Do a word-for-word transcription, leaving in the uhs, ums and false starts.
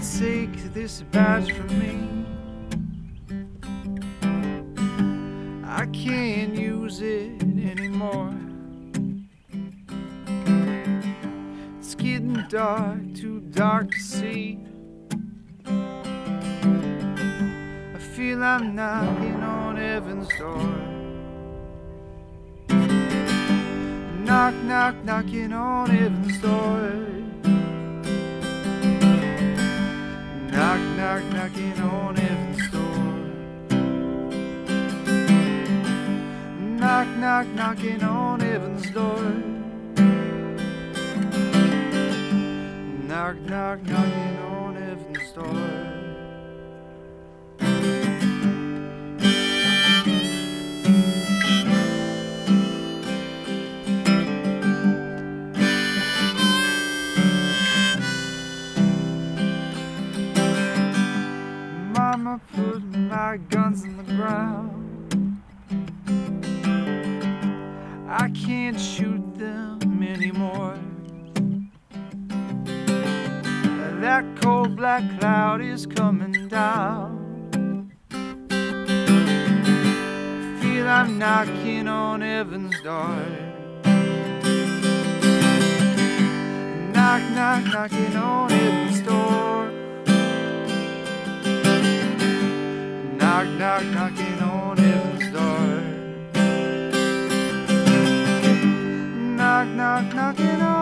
take this badge from me. I can't use it anymore. It's getting dark, too dark to see. I feel I'm knocking on heaven's door. Knock, knock, knocking on heaven's door. Knock, knock, knocking on heaven's door. Knock, knock, knocking on heaven's door. Knock, knock, knocking on heaven's door. Mama put my guns in the ground. I can't shoot them anymore. That cold black cloud is coming down. Feel I'm knocking on heaven's door. Knock, knock, knocking on heaven's door. Knock, knock, knocking on heaven's door. Knock, knock, knocking on